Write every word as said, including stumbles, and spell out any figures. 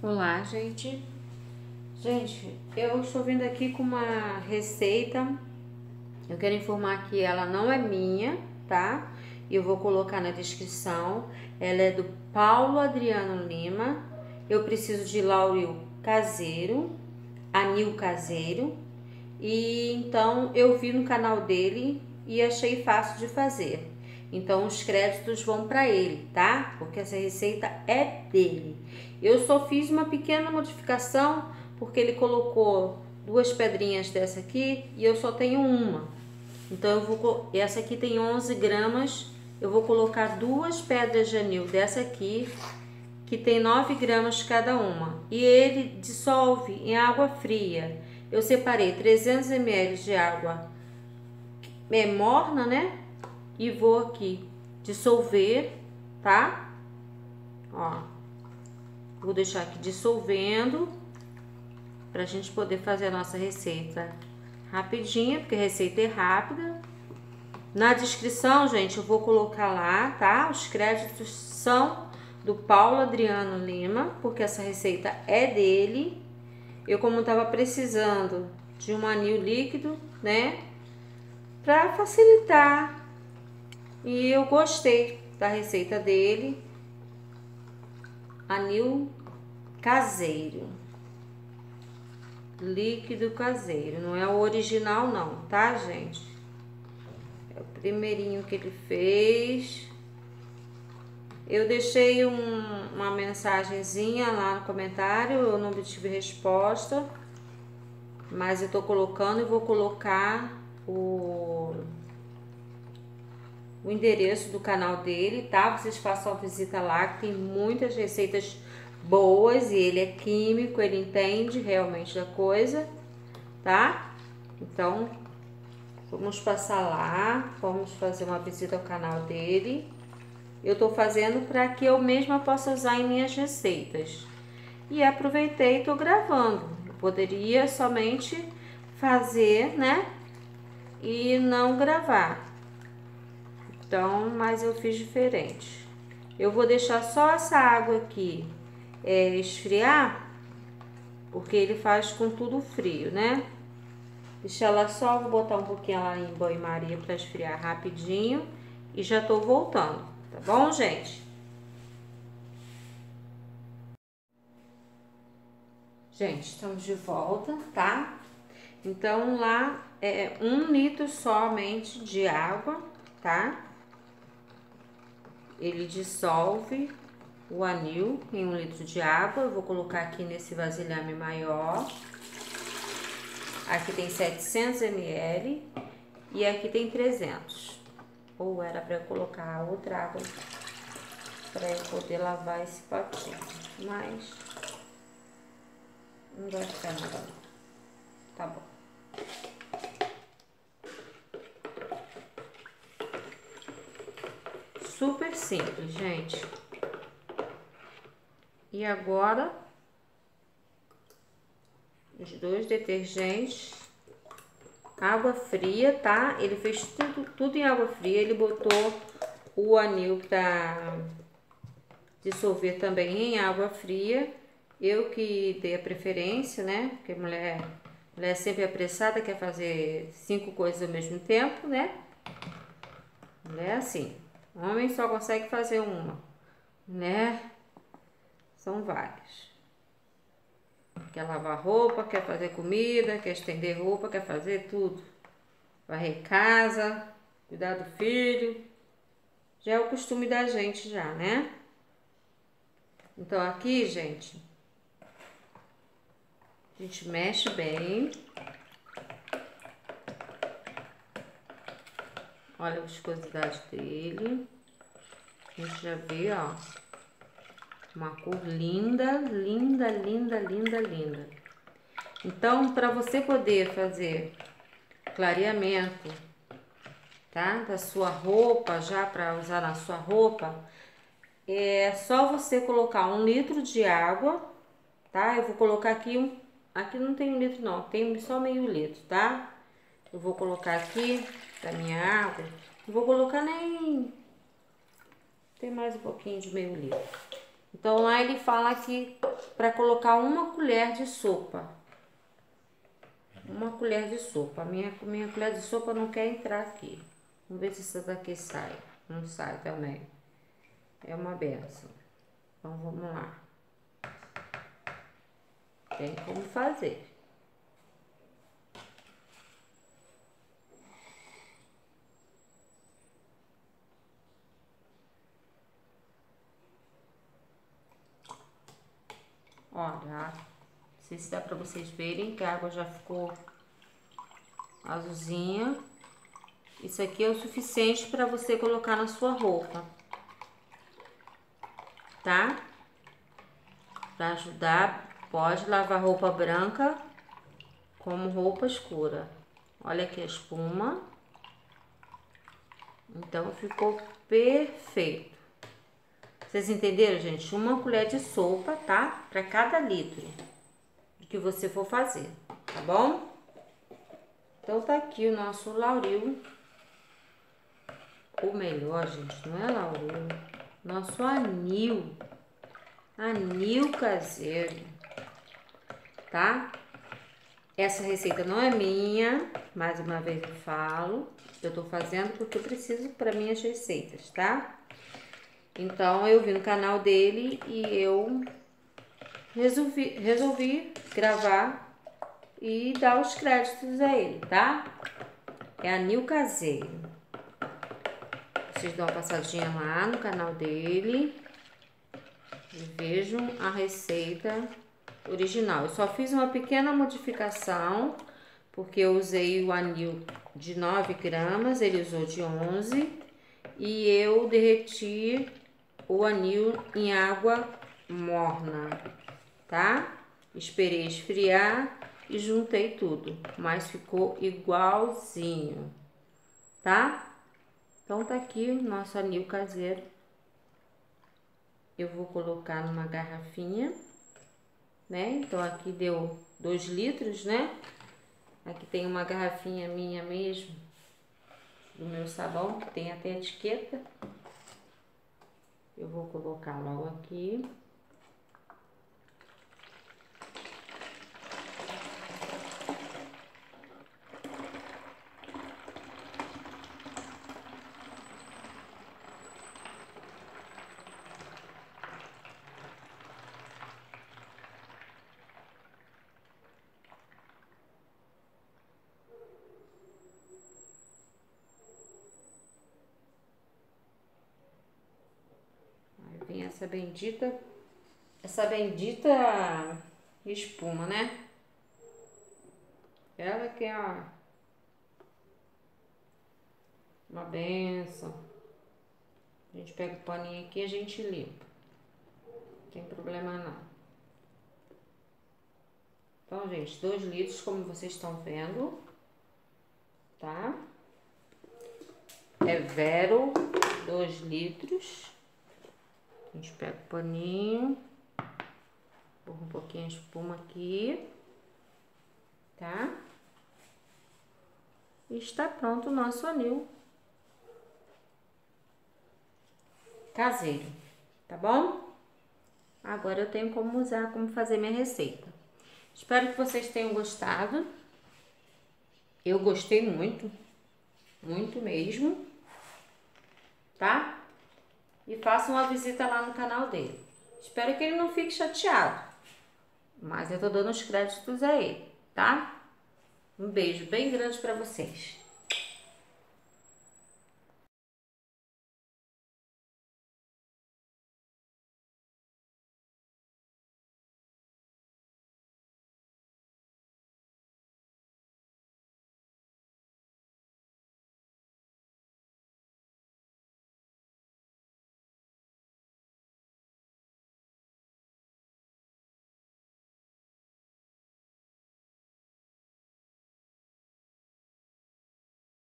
Olá, gente. Gente, eu estou vindo aqui com uma receita. Eu quero informar que ela não é minha, tá? E eu vou colocar na descrição. Ela é do Paulo Adriano Lima. Eu preciso de láuril caseiro, anil caseiro. E então eu vi no canal dele e achei fácil de fazer. Então os créditos vão para ele, tá? Porque essa receita é dele. Eu só fiz uma pequena modificação porque ele colocou duas pedrinhas dessa aqui e eu só tenho uma. Então eu vou, essa aqui tem onze gramas, eu vou colocar duas pedras de anil dessa aqui, que tem nove gramas cada uma. E ele dissolve em água fria. Eu separei trezentos mililitros de água é, morna, né? E vou aqui dissolver, tá? Ó, vou deixar aqui dissolvendo pra gente poder fazer a nossa receita rapidinha, porque a receita é rápida. Na descrição, gente, eu vou colocar lá, tá? Os créditos são do Paulo Adriano Lima, porque essa receita é dele. Eu, como tava precisando de um anil líquido, né? Pra facilitar. E eu gostei da receita dele. Anil caseiro. Líquido caseiro. Não é o original não, tá, gente? É o primeirinho que ele fez. Eu deixei um, uma mensagenzinha lá no comentário. Eu não obtive resposta. Mas eu tô colocando e vou colocar o... o endereço do canal dele, tá? Vocês façam a visita lá, que tem muitas receitas boas e ele é químico, ele entende realmente da coisa, tá? Então, vamos passar lá, vamos fazer uma visita ao canal dele. Eu tô fazendo para que eu mesma possa usar em minhas receitas. E aproveitei e tô gravando. Eu poderia somente fazer, né? E não gravar. Então, mas eu fiz diferente. Eu vou deixar só essa água aqui é, esfriar, porque ele faz com tudo frio, né? Deixa ela só, vou botar um pouquinho lá em banho-maria para esfriar rapidinho e já tô voltando, tá bom, gente? Gente, estamos de volta, tá? Então, lá é um litro somente de água, tá? Ele dissolve o anil em um litro de água. Eu vou colocar aqui nesse vasilhame maior. Aqui tem setecentos mililitros e aqui tem trezentos. Ou era para eu colocar outra água para eu poder lavar esse potinho, mas não vai ficar nada. Tá bom. Super simples, gente. E agora, os dois detergentes, água fria, tá? Ele fez tudo, tudo em água fria. Ele botou o anil pra dissolver também em água fria. Eu que dei a preferência, né? Porque mulher, mulher é sempre apressada, quer fazer cinco coisas ao mesmo tempo, né? Mulher é assim. Homem só consegue fazer uma, né? São várias. Quer lavar roupa, quer fazer comida, quer estender roupa, quer fazer tudo. Varrer casa, cuidar do filho. Já é o costume da gente já, né? Então aqui, gente, a gente mexe bem. Olha a viscosidade dele. A gente já vê, ó. Uma cor linda, linda, linda, linda, linda. Então, para você poder fazer clareamento, tá? Da sua roupa, já para usar na sua roupa, é só você colocar um litro de água, tá? Eu vou colocar aqui um... Aqui não tem um litro não, tem só meio litro, tá? Eu vou colocar aqui da minha água. Não vou colocar nem... Tem mais um pouquinho de meio litro. Então lá ele fala que para colocar uma colher de sopa. Uma colher de sopa. A minha, minha colher de sopa não quer entrar aqui. Vamos ver se essa daqui sai. Não sai também. É uma benção. Então vamos lá. Tem como fazer. Olha, não sei se dá pra vocês verem que a água já ficou azulzinha. Isso aqui é o suficiente para você colocar na sua roupa, tá? Para ajudar, pode lavar roupa branca como roupa escura. Olha aqui a espuma. Então ficou perfeito. Vocês entenderam, gente? Uma colher de sopa, tá? Para cada litro que você for fazer, tá bom? Então tá aqui o nosso Lauril. Ou melhor, gente, não é Lauril. Nosso anil. Anil caseiro, tá? Essa receita não é minha, mais uma vez eu falo. Eu tô fazendo porque eu preciso para minhas receitas, tá? Então, eu vi no canal dele e eu resolvi, resolvi gravar e dar os créditos a ele, tá? É anil caseiro. Vocês dão uma passadinha lá no canal dele e vejam a receita original. Eu só fiz uma pequena modificação, porque eu usei o anil de nove gramas, ele usou de onze, e eu derreti o anil em água morna, tá? Esperei esfriar e juntei tudo, mas ficou igualzinho, tá? Então tá aqui o nosso anil caseiro. Eu vou colocar numa garrafinha, né? Então aqui deu dois litros, né? Aqui tem uma garrafinha minha mesmo, do meu sabão, que tem até etiqueta. Eu vou colocar logo aqui. Aí vem essa bendita, essa bendita espuma, né? Ela que é ó, uma benção. A gente pega o paninho aqui e a gente limpa. Não tem problema não. Então, gente, dois litros, como vocês estão vendo, tá? É Vero, dois litros. A gente pega o paninho, põe um pouquinho de espuma aqui, tá? E está pronto o nosso anil caseiro, tá bom? Agora eu tenho como usar, como fazer minha receita. Espero que vocês tenham gostado. Eu gostei muito, muito mesmo, tá? E façam uma visita lá no canal dele. Espero que ele não fique chateado, mas eu tô dando os créditos a ele, tá? Um beijo bem grande pra vocês.